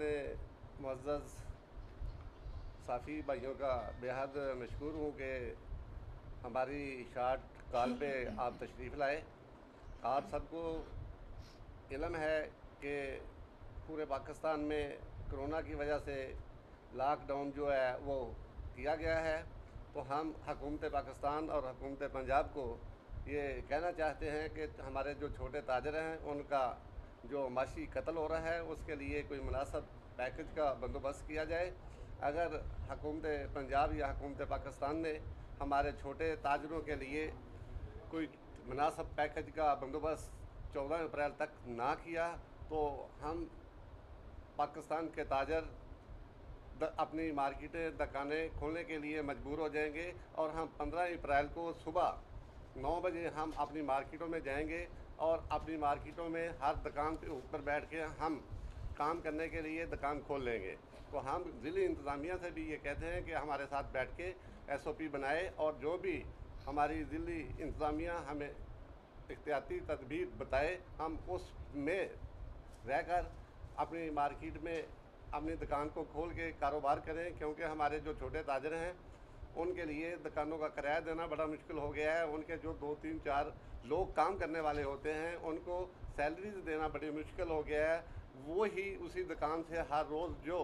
मैं मुअज़्ज़ज़ साफ़ी भाइयों का बेहद मशकूर हूँ कि हमारी शार्ट कॉल पे आप तशरीफ़ लाए। आप सबको इल्म है कि पूरे पाकिस्तान में कोरोना की वजह से लॉकडाउन जो है वो किया गया है। तो हम हुकूमत पाकिस्तान और हुकूमत पंजाब को ये कहना चाहते हैं कि हमारे जो छोटे ताजर हैं उनका जो माशी कत्ल हो रहा है उसके लिए कोई मुनासिब पैकेज का बंदोबस्त किया जाए। अगर हुकूमत पंजाब या हुकूमत पाकिस्तान ने हमारे छोटे ताजरों के लिए कोई मुनासिब पैकेज का बंदोबस्त 14 अप्रैल तक ना किया तो हम पाकिस्तान के ताजर अपनी मार्केटें दुकानें खोलने के लिए मजबूर हो जाएंगे और हम 15 अप्रैल को सुबह 9 बजे हम अपनी मार्केटों में जाएंगे और अपनी मार्केटों में हर दुकान के ऊपर बैठ के हम काम करने के लिए दुकान खोल लेंगे। तो हम ज़िली इंतज़ामिया से भी ये कहते हैं कि हमारे साथ बैठ के SOP बनाए और जो भी हमारी ज़िली इंतज़ामिया हमें एहतियाती तदबीर बताए हम उसमें रहकर अपनी मार्केट में अपनी दुकान को खोल के कारोबार करें। क्योंकि हमारे जो छोटे ताजर हैं उनके लिए दुकानों का किराया देना बड़ा मुश्किल हो गया है। उनके जो 2-3-4 लोग काम करने वाले होते हैं उनको सैलरीज देना बड़ी मुश्किल हो गया है। वो ही उसी दुकान से हर रोज़ जो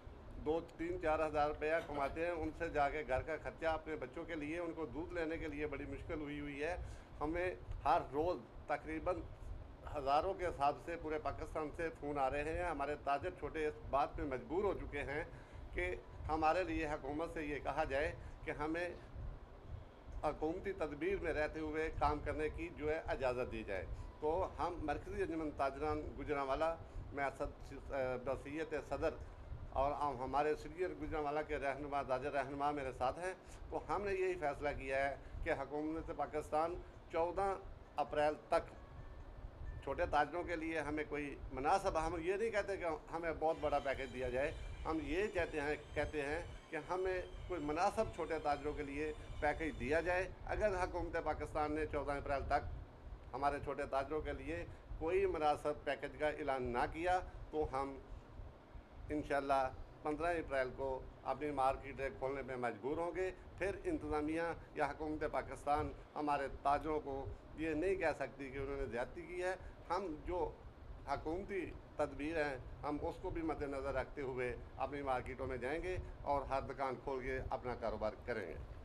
2-3-4 हज़ार रुपया कमाते हैं उनसे जाके घर का खर्चा अपने बच्चों के लिए उनको दूध लेने के लिए बड़ी मुश्किल हुई है। हमें हर रोज़ तकरीबन हज़ारों के हिसाब से पूरे पाकिस्तान से फ़ोन आ रहे हैं। हमारे ताजर छोटे इस बात पे मजबूर हो चुके हैं कि हमारे लिए हुकूमत से ये कहा जाए कि हमें हुकूमती तदबीर में रहते हुए काम करने की जो है इजाज़त दी जाए। तो हम मरकज़ी अंजुमन ताजरान गुजरांवाला में बसीयत सदर और हमारे सीनियर गुजरांवाला के रहनुमा ताजर रहनुमा मेरे साथ हैं। तो हमने यही फ़ैसला किया है कि हुकूमत पाकिस्तान 14 अप्रैल तक छोटे ताजरों के लिए हमें कोई मुनासिब, हम ये नहीं कहते कि हमें बहुत बड़ा पैकेज दिया जाए, हम ये कहते हैं कि हमें कोई मुनासिब छोटे ताजरों के लिए पैकेज दिया जाए। अगर हुकूमत पाकिस्तान ने 14 अप्रैल तक हमारे छोटे ताजरों के लिए कोई मुनासिब पैकेज का ऐलान ना किया तो हम इंशाअल्लाह 15 अप्रैल को अपनी मार्केटें खोलने में मजबूर होंगे। फिर इंतज़ामिया या हुकूमत पाकिस्तान हमारे ताजरों को ये नहीं कह सकती कि उन्होंने ज़्यादती की है। हम जो हुकूमती तदबीर हैं हम उसको भी मद्देनज़र रखते हुए अपनी मार्केटों में जाएंगे और हर दुकान खोल के अपना कारोबार करेंगे।